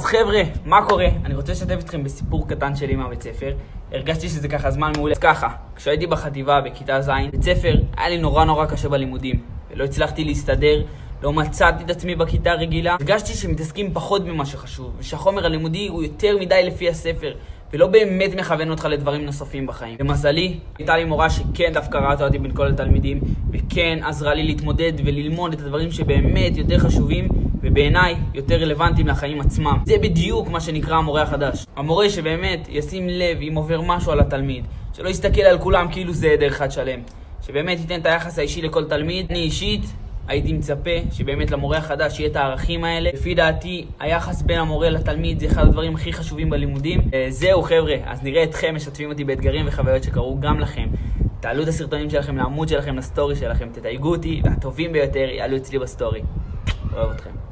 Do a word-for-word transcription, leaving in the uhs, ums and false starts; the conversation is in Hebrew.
חבר'ה, מה קורה? אני רוצה לשתף אתכם בסיפור קטן שלי מהבית ספר. הרגשתי שזה ככה זמן מעולה. אז ככה, כשהייתי בחטיבה בכיתה ז', בית ספר היה לי נורא נורא קשה בלימודים, ולא הצלחתי להסתדר, לא מצאתי את עצמי בכיתה רגילה. הרגשתי שמתעסקים פחות ממה שחשוב, ושהחומר הלימודי הוא יותר מדי לפי הספר, ולא באמת מכוון אותך לדברים נוספים בחיים. למזלי, הייתה לי מורה שכן דווקא ראתה אותי בין כל התלמידים, וכן עזרה לי להתמודד וללמוד את הדברים שבאמת יותר חשובים, ובעיניי יותר רלוונטיים לחיים עצמם. זה בדיוק מה שנקרא המורה החדש. המורה שבאמת ישים לב אם עובר משהו על התלמיד, שלא יסתכל על כולם כאילו זה עדר אחד שלם, שבאמת ייתן את היחס האישי לכל תלמיד. אני אישית הייתי מצפה שבאמת למורה החדש יהיה את הערכים האלה. לפי דעתי, היחס בין המורה לתלמיד זה אחד הדברים הכי חשובים בלימודים. זהו חבר'ה, אז נראה אתכם משתפים אותי באתגרים וחוויות שקרו גם לכם. תעלו את הסרטונים שלכם לעמוד שלכם, לסטורי שלכם, תתייגו אותי, והטובים ביותר יעלו אצלי בסטורי. אוהב אתכם.